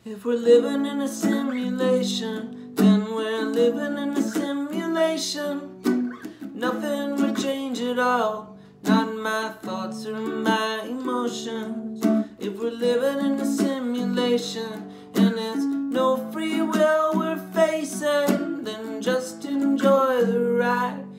If we're living in a simulation, then we're living in a simulation. Nothing will change at all, not my thoughts or my emotions. If we're living in a simulation and it's no free will we're facing, then just enjoy the ride.